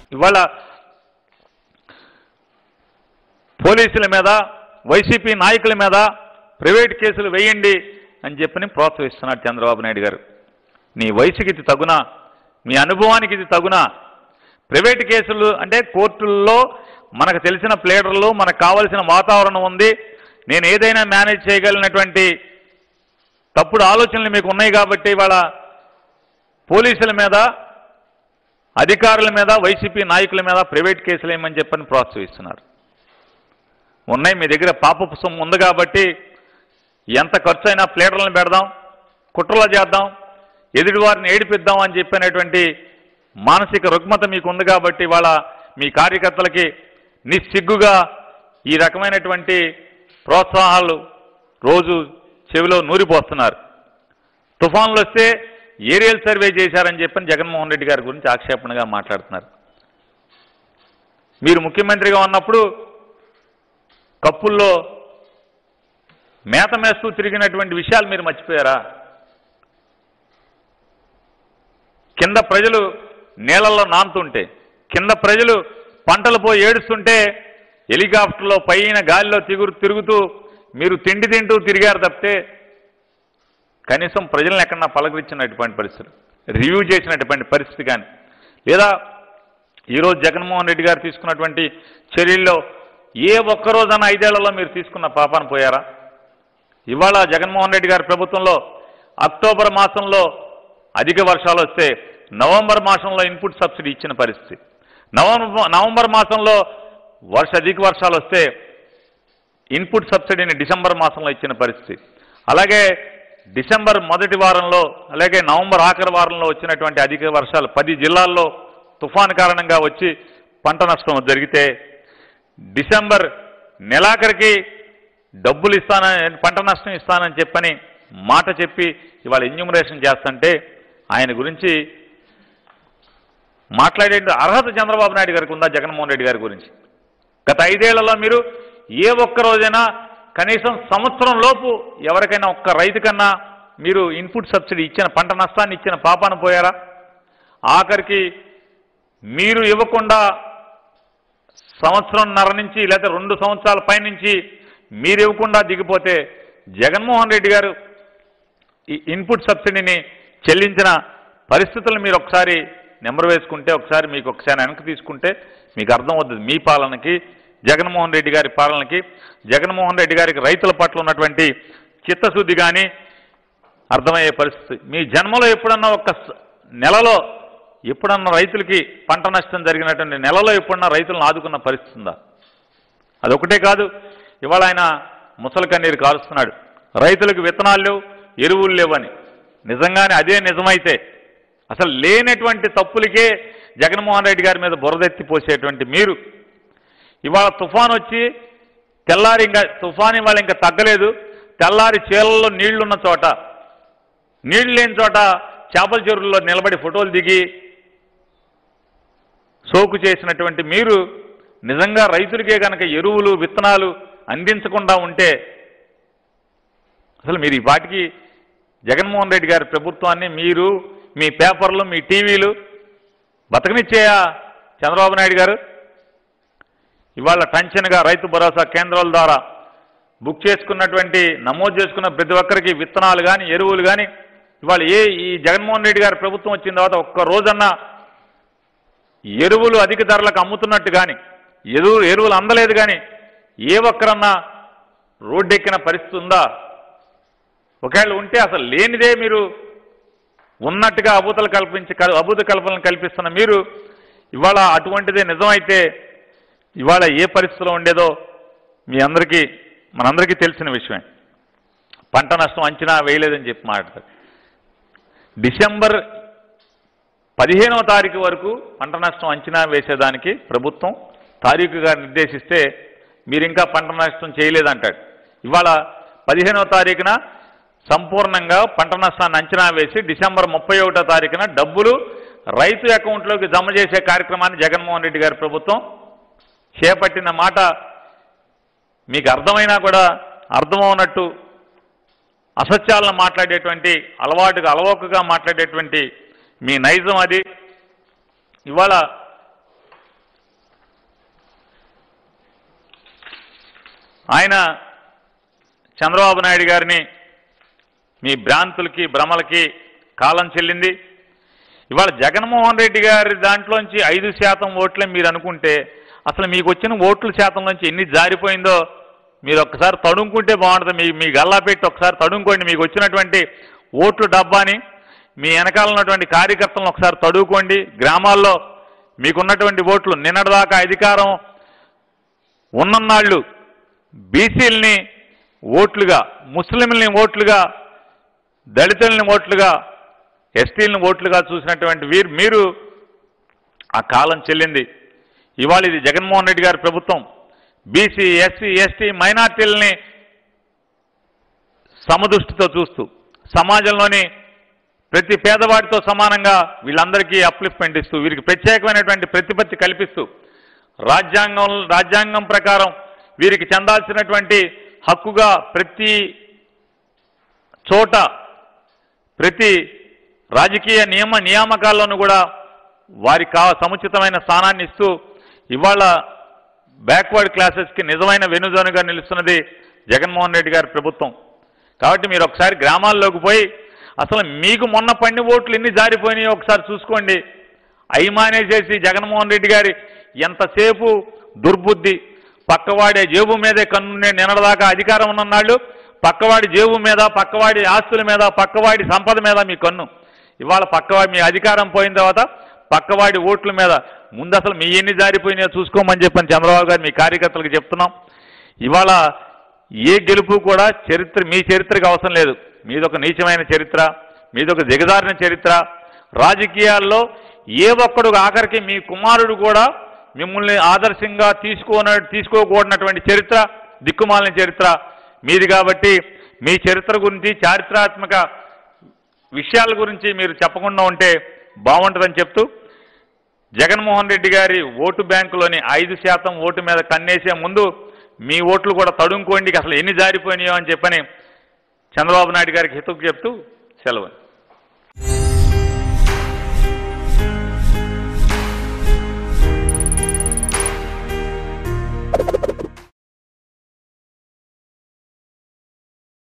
ఇవాళ పోలీసుల మీద, వైసీపీ నాయకుల మీద ప్రైవేట్ కేసులు వేయండి అని చెప్పని ప్రోత్సహిస్తున్నాడు చంద్రబాబు నాయుడు గారు. నీ వయసుకి ఇది తగునా, మీ అనుభవానికి ఇది తగునా? ప్రైవేట్ కేసులు అంటే కోర్టుల్లో మనకు తెలిసిన ప్లేడర్లు, మనకు కావలసిన వాతావరణం ఉంది, నేను ఏదైనా మేనేజ్ చేయగలిగినటువంటి తప్పుడు ఆలోచనలు మీకు ఉన్నాయి కాబట్టి ఇవాళ పోలీసుల మీద, అధికారుల మీద, వైసీపీ నాయకుల మీద ప్రైవేట్ కేసులు ఏమని చెప్పని ప్రోత్సహిస్తున్నారు. ఉన్నాయి, మీ దగ్గర పాపపు సొమ్ము ఉంది కాబట్టి ఎంత ఖర్చు అయినా ప్లేడర్లను పెడదాం, కుట్రలు చేద్దాం, ఎదుటివారిని ఏడిపిద్దాం అని చెప్పినటువంటి మానసిక రుగ్మత మీకు ఉంది కాబట్టి ఇవాళ మీ కార్యకర్తలకి నిస్సిగ్గుగా ఈ రకమైనటువంటి ప్రోత్సాహాలు రోజు చెవిలో నూరిపోస్తున్నారు. తుఫాన్లు వస్తే ఏరియల్ సర్వే చేశారని చెప్పని జగన్మోహన్ రెడ్డి గారి గురించి ఆక్షేపణగా మాట్లాడుతున్నారు. మీరు ముఖ్యమంత్రిగా ఉన్నప్పుడు కప్పుల్లో మేత మేస్తూ తిరిగినటువంటి విషయాలు మీరు మర్చిపోయారా? కింద ప్రజలు నీళ్ళల్లో నానుతుంటే, కింద ప్రజలు పంటలు పోయి ఏడుస్తుంటే హెలికాప్టర్లో పైన గాలిలో తిరుగుతూ మీరు తిండి తింటూ తిరిగారు తప్పితే కనీసం ప్రజలను ఎక్కడన్నా పలకరించినటువంటి పరిస్థితులు, రివ్యూ చేసినటువంటి పరిస్థితి కానీ లేదా ఈరోజు జగన్మోహన్ రెడ్డి గారు తీసుకున్నటువంటి చర్యల్లో ఏ ఒక్కరోజన్నా 5 ఏళ్లలో మీరు తీసుకున్న పాపాన పోయారా? ఇవాళ జగన్మోహన్ రెడ్డి గారి ప్రభుత్వంలో అక్టోబర్ మాసంలో అధిక వర్షాలు వస్తే నవంబర్ మాసంలో ఇన్పుట్ సబ్సిడీ ఇచ్చిన పరిస్థితి, నవంబర్ మాసంలో అధిక వర్షాలు వస్తే ఇన్పుట్ సబ్సిడీని డిసెంబర్ మాసంలో ఇచ్చిన పరిస్థితి, అలాగే డిసెంబర్ మొదటి వారంలో అలాగే నవంబర్ ఆఖరి వారంలో వచ్చినటువంటి అధిక వర్షాలు 10 జిల్లాల్లో తుఫాను కారణంగా వచ్చి పంట నష్టం జరిగితే డిసెంబర్ నెలాఖరికి డబ్బులు ఇస్తానని, పంట నష్టం ఇస్తానని చెప్పని మాట చెప్పి ఇవాళ ఎన్యూమరేషన్ చేస్తుంటే ఆయన గురించి మాట్లాడే అర్హత చంద్రబాబు నాయుడు గారికి ఉందా? జగన్మోహన్ రెడ్డి గారి గురించి గత 5 ఏళ్లలో మీరు ఏ ఒక్క రోజైనా కనీసం సంవత్సరం లోపు ఎవరికైనా ఒక్క రైతు కన్నా మీరు ఇన్పుట్ సబ్సిడీ ఇచ్చిన, పంట నష్టాన్ని ఇచ్చిన పాపాన పోయారా? ఆఖరికి మీరు ఇవ్వకుండా సంవత్సరంన్నర నుంచి లేదా 2 సంవత్సరాల పైనుంచి మీరు ఇవ్వకుండా దిగిపోతే జగన్మోహన్ రెడ్డి గారు ఈ ఇన్పుట్ సబ్సిడీని చెల్లించిన పరిస్థితులను మీరు ఒకసారి నెంబర్ వేసుకుంటే, ఒకసారి వెనక్కి తీసుకుంటే మీకు అర్థమవుతుంది మీ పాలనకి, జగన్మోహన్ రెడ్డి గారి పాలనకి, జగన్మోహన్ రెడ్డి గారికి రైతుల పట్ల ఉన్నటువంటి చిత్తశుద్ధి కానీ అర్థమయ్యే పరిస్థితి. మీ జన్మలో ఎప్పుడన్నా ఒక్క నెలలో ఎప్పుడన్నా రైతులకి పంట నష్టం జరిగినటువంటి నెలలో ఎప్పుడన్నా రైతులను ఆదుకున్న పరిస్థితి ఉందా? అదొకటే కాదు, ఇవాళ ఆయన ముసలి కన్నీరు కారుస్తున్నాడు, రైతులకు విత్తనాలు లేవు, ఎరువులు లేవని. నిజంగానే అదే నిజమైతే అసలు లేనటువంటి తప్పులకే జగన్మోహన్ రెడ్డి గారి మీద బురదెత్తిపోసేటువంటి మీరు ఇవాళ తుఫాన్ వచ్చి తెల్లారి ఇంకా తుఫాన్ ఇవాళ ఇంకా తగ్గలేదు, తెల్లారి చీలల్లో నీళ్లున్న చోట, నీళ్లు లేని చోట చేపల చెరువుల్లో నిలబడి ఫోటోలు దిగి సోకు చేసినటువంటి మీరు నిజంగా రైతులకే కనుక ఎరువులు విత్తనాలు అందించకుండా ఉంటే అసలు మీరు ఈ పాటికి జగన్మోహన్ రెడ్డి గారి ప్రభుత్వాన్ని మీరు మీ పేపర్లు, మీ టీవీలు బతకనిచ్చేయా చంద్రబాబు నాయుడు గారు? ఇవాళ టెన్షన్గా రైతు భరోసా కేంద్రాల ద్వారా బుక్ చేసుకున్నటువంటి, నమోదు చేసుకున్న ప్రతి ఒక్కరికి విత్తనాలు కానీ ఎరువులు కానీ ఇవాళ ఈ జగన్మోహన్ రెడ్డి గారి ప్రభుత్వం వచ్చిన తర్వాత ఒక్క రోజన్నా ఎరువులు అధిక ధరలకు అమ్ముతున్నట్టు కానీ, ఎరువులు అందలేదు కానీ ఏ ఒక్కరన్నా రోడ్డెక్కిన పరిస్థితి ఉందా? ఒకవేళ ఉంటే అసలు లేనిదే మీరు ఉన్నట్టుగా అభూత కల్పనలు కల్పిస్తున్న మీరు ఇవాళ అటువంటిదే నిజమైతే ఇవాళ ఏ పరిస్థితిలో ఉండేదో మనందరికీ తెలిసిన విషయమే. పంట నష్టం అంచనా వేయలేదని చెప్పి మాట్లాడతారు. డిసెంబర్ 15వ తారీఖు వరకు పంట నష్టం అంచనా వేసేదానికి ప్రభుత్వం తారీఖుగా నిర్దేశిస్తే మీరు ఇంకా పంట నష్టం చేయలేదంటాడు. ఇవాళ 15వ తారీఖున సంపూర్ణంగా పంట నష్టాన్ని అంచనా వేసి డిసెంబర్ 31వ తారీఖున డబ్బులు రైతు అకౌంట్లోకి జమ చేసే కార్యక్రమాన్ని జగన్మోహన్ రెడ్డి గారి ప్రభుత్వం చేపట్టిన మాట మీకు అర్థమైనా కూడా అర్థమవునట్టు అసత్యాలను మాట్లాడేటువంటి అలవోకగా మాట్లాడేటువంటి మీ నైజం అది. ఇవాళ ఆయన చంద్రబాబు నాయుడు గారిని మీ భ్రాంతులకి భ్రమలకి కాలం చెల్లింది. ఇవాళ జగన్మోహన్ రెడ్డి గారి దాంట్లోంచి 5% ఓట్లే మీరు అనుకుంటే అసలు మీకు వచ్చిన ఓట్ల శాతంలోంచి ఎన్ని జారిపోయిందో మీరు ఒక్కసారి తడుముకుంటే బాగుంటుంది. మీ గల్లా పెట్టి ఒకసారి తడుముకోండి. మీకు వచ్చినటువంటి ఓట్లు డబ్బాని మీ వెనకాల ఉన్నటువంటి కార్యకర్తలను ఒకసారి తడువుకోండి. గ్రామాల్లో మీకున్నటువంటి ఓట్లు నిన్నటిదాకా అధికారం ఉన్నన్నాళ్ళు బీసీలని ఓట్లుగా, ముస్లింలని ఓట్లుగా, దళితుల్ని ఓట్లుగా, ఎస్టీలను ఓట్లుగా చూసినటువంటి మీరు ఆ కాలం చెల్లింది. ఇవాళ ఇది జగన్మోహన్ రెడ్డి గారి ప్రభుత్వం బీసీ, ఎస్సీ, ఎస్టీ, మైనార్టీలని సమదృష్టితో చూస్తూ సమాజంలోని ప్రతి పేదవాడితో సమానంగా వీళ్ళందరికీ అప్లిఫ్ట్మెంట్ ఇస్తూ వీరికి ప్రత్యేకమైనటువంటి ప్రతిపత్తి కల్పిస్తూ రాజ్యాంగం ప్రకారం వీరికి చెందాల్సినటువంటి హక్కుగా ప్రతి చోట ప్రతి రాజకీయ నియామకాల్లోనూ కూడా వారికి సముచితమైన స్థానాన్ని ఇస్తూ ఇవాళ బ్యాక్వర్డ్ క్లాసెస్కి నిజమైన వెనుదనుగా నిలుస్తున్నది జగన్మోహన్ రెడ్డి గారి ప్రభుత్వం. కాబట్టి మీరు ఒకసారి గ్రామాల్లోకి పోయి అసలు మీకు మొన్న పడిన ఓట్లు ఎన్ని జారిపోయినాయో ఒకసారి చూసుకోండి. అయి మానేసేసి జగన్మోహన్ రెడ్డి గారి ఎంతసేపు దుర్బుద్ధి, పక్కవాడి జేబు మీదే కన్నునే నిన్నటిదాకా అధికారం ఉన్ననాళ్ళు పక్కవాడి జేబు మీద, పక్కవాడి ఆస్తుల మీద, పక్కవాడి సంపద మీద మీ కన్ను. ఇవాళ పక్కవాడి మీ అధికారం పోయిన తర్వాత పక్కవాడి ఓట్ల మీద ముందు అసలు మీ ఎన్ని జారిపోయినాయో చూసుకోమని చెప్పని చంద్రబాబు గారు మీ కార్యకర్తలకు చెప్తున్నాం. ఇవాళ ఏ గెలుపు కూడా మీ చరిత్రకి అవసరం లేదు. మీదొక నీచమైన చరిత్ర, మీదొక దిగజారిన చరిత్ర. రాజకీయాల్లో ఏ ఒక్కడు ఆఖరికి మీ కుమారుడు కూడా మిమ్మల్ని ఆదర్శంగా తీసుకోకూడనటువంటి చరిత్ర, దిక్కుమాలిన చరిత్ర మీది. కాబట్టి మీ చరిత్ర గురించి, చారిత్రాత్మక విషయాల గురించి మీరు చెప్పకుండా ఉంటే బాగుంటుందని చెప్తూ జగన్మోహన్ రెడ్డి గారి ఓటు బ్యాంకులోని 5% ఓటు మీద కన్నేసే ముందు మీ ఓట్లు కూడా తడుముకోండి. అసలు ఎన్ని జారిపోయినాయో అని చెప్పని చంద్రబాబు నాయుడు గారికి హితవు చెప్తూ సెలవు.